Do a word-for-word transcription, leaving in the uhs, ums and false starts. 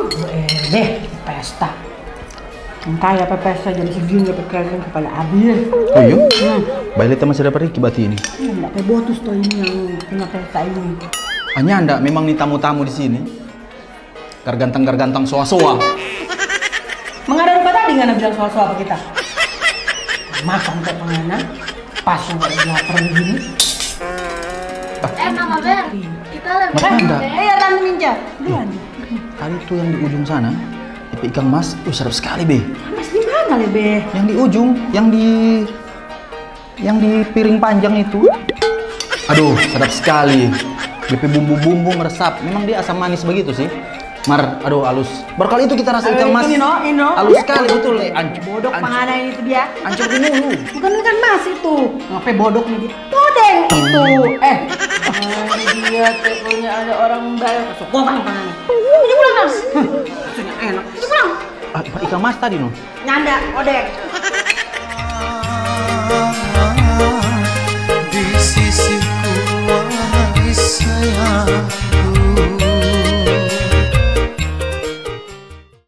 Eh deh, pesta. Entah apa pesta jadi segini pakai kepala habis. Oh iya? Hmm. Bailita masih dapat Riki berarti ini? Iya, enggak kayak botus tuh ini yang punya pesta ini. Hanya anda memang nih tamu-tamu di sini. Gargantang-gargantang soa-soa. Mengadang apa tadi nggak bilang soal-soal apa kita? Makan kayak pengana, pas yang ada lapar begini. Eh Mama Ber, kita lebih Mas Anda. Eh ya Tante Minja, duluan. Tadi tuh yang di ujung sana, ipe ikan mas, uh sedap sekali be. Mas di mana Lebe? Yang di ujung, yang di, yang di piring panjang itu. Aduh, sedap sekali. B P bumbu-bumbu meresap. Memang dia asam manis begitu sih. Mar, aduh halus. Baru kali itu kita rasa ikan mas. Ini no, ini no. Halus sekali betul. Ancu, Bodok pengana itu dia. Ancur dulu. Bukan ikan mas itu. Ngapain bodok nih dia? Bodeng itu. Eh, ini dia tekonya ada orang bayar. Sokongan pengana. Ini pulang mas. Maksudnya enak. Ini pulang. Ah, ikan mas tadi no. Nyanda, odeng. Di sisiku wahai sayang.